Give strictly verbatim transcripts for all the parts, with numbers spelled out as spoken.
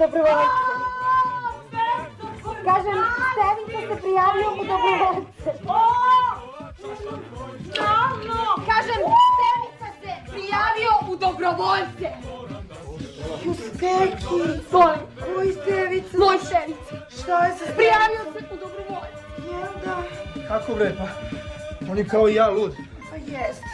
dobrovoljce. Kažem, Stevica se prijavio u dobrovoljce. Kažem, Stevica se prijavio u dobrovoljce. Steki. Molim. Koji Stevica? Moj Stevica. Šta je se? Prijavio se u dobrovoljce. Jel da? Kako bre, pa? On je kao i ja lud. Pa jeste.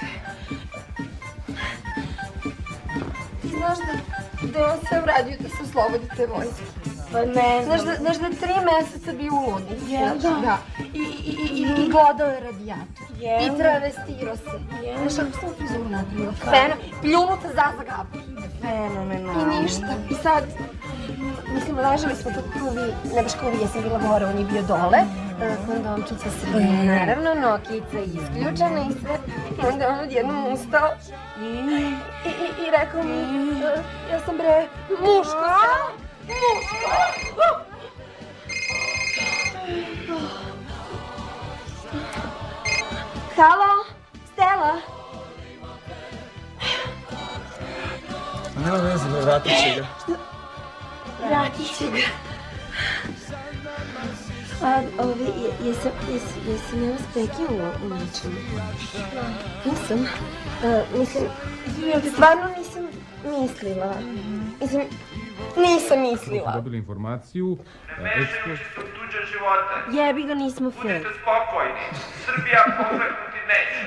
Ti znaš da, da je on sve uradio da se oslobodi te vojske? Pa ne znam. Znaš da, znaš da je tri meseca bio u ludnici? Jel da? Da. I, i, i, i glodao je radijator. Jel da? I travestirao se. Jel Znaš kako sam frizuru napravila? Feno, pljunuta zaza gabu. Fenomenalno. I ništa. I sad, mislim, ležali smo tako kao vi, ne baš kao vi, ja sam bila gore, on je bio dole. Kondomčica sredina, naravno, nokica isključena i sve. I onda on odjednom ustao i, i, i rekao mi, ja sam bre muško, muško. Halo, Stela? Nema veze, bre, vratit će ga. Vratit će ga. A, ovi, jesam, jesam, jesam ja vas prekinula u nečemu? Nisam. Mislim, stvarno nisam mislila. Mislim, nisam mislila. Dobili informaciju. Ne mešajući se u tuđe života. Jebi ga, nismo fair. Budite spokojni. Srbija pokleknuti neće.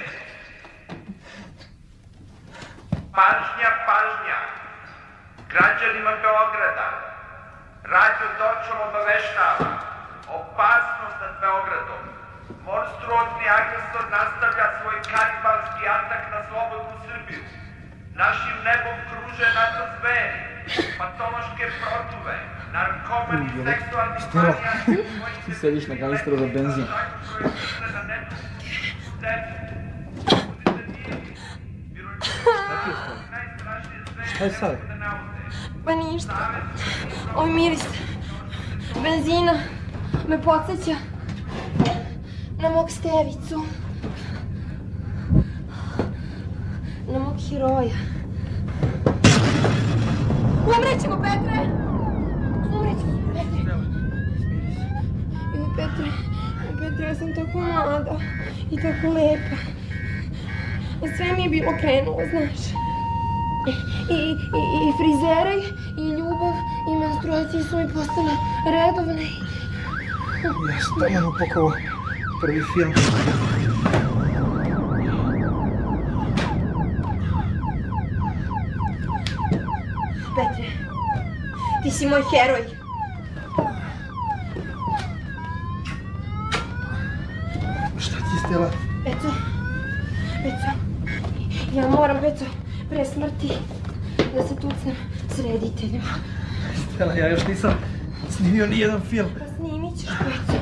Pažnja, pažnja. Građanima Beograda. Radio Dorćol obaveštava. Opasnost nad Beogradom. Monstruozni agresor nastavlja svoj kanibalski atak na slobodnu Srbiju. Našim nebom kruže NATO zveri, patološke protuve, narkomani, seksualni manijaki, Ti sediš na kanistru za benzin. Šta je sad? Pa ništa. Ovaj miris benzina me podsjeća na mog Stevicu. Na mog heroja. Umrećemo, Petre! Umrećemo, Petre! Joj, Petre, Petre, ja sam tako mlada i tako lepa. Sve mi je bilo krenulo, znaš. I, i, i frizera, i ljubav, i menstruacije su mi postale redovne. Ja sam tamo upakao prvi film. Petre, ti si moj heroj. Šta ti, Stela? Peco, Peco, ja moram, Peco, pre smrti da se tucnem s rediteljima. Stela, ja još nisam snimio ni jedan film. Pa snimit ćeš, Peco.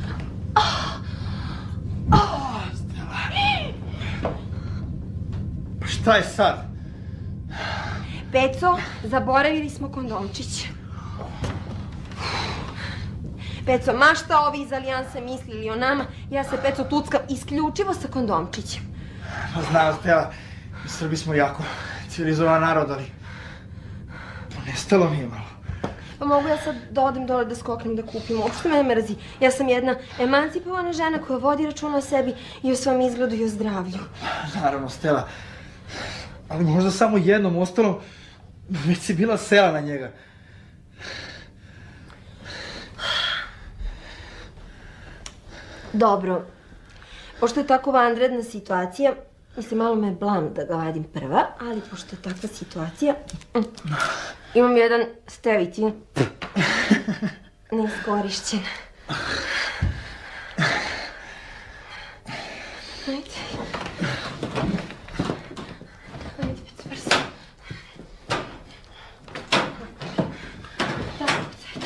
Pa šta je sad? Peco, zaboravili smo kondomčić. Peco, ma šta ovi iz Alijanse mislili o nama, ja se, Peco, tuckam isključivo sa kondomčićem. Pa znam, Stela, mi Srbi smo jako civilizovan narod, ali ponestalo mi je malo. Pa mogu ja sad da odem dole da skoknem da kupim, uopšte me ne mrzi. Ja sam jedna emancipovana žena koja vodi računa o sebi i o svom izgledu i o zdravlju. Naravno, Stela, ali možda samo jednom, ostalo već si bila sela na njega. Dobro, pošto je tako vanredna situacija, mislim, malo me je blam da ga vadim prva, ali pošto je takva situacija, imam jedan Stevicin, neiskorišćen. Ajde. Ajde, Peco, brzo. Tako, ajde.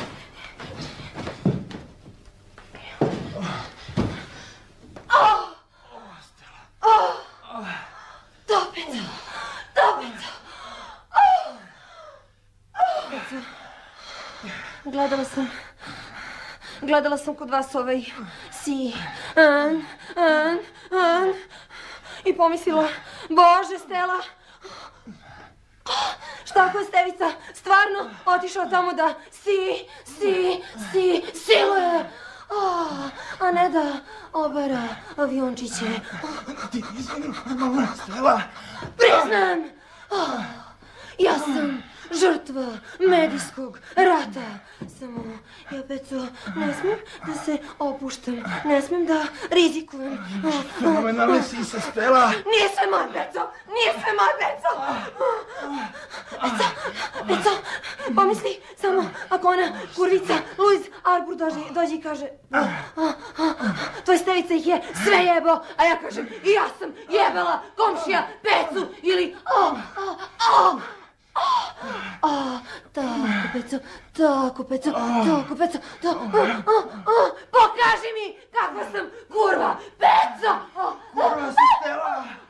To, Peco! To, Peco! Peco, gledala sam... Gledala sam kod vas ovaj... Si... An... An... An... I pomislila... Bože, Stela... šta ako je Stevica stvarno otišao tamo da si, si, si, siluje? A ne da obara aviončiće. Ti izvini, mama, Stela. Priznam! Ja sam žrtva medijskog rata. Samo ja, Peco, ne smijem da se opuštam. Ne smijem da rizikujem. Fenomenalne si se, Stela. Nije sve moj, Peco! Nije sve moj, Peco! Peco, Peco, pomisli samo ako ona kurvica Louis Arbor dođe i kaže tvoj Stevica ih je sve jebo, a ja kažem i ja sam jebala komšija Pecu ili o, o, o. A, tako, Peco, tako, Peco, tako, Peco, tako, pokaži mi kakva sam kurva, Peco! Kurva si, Stela!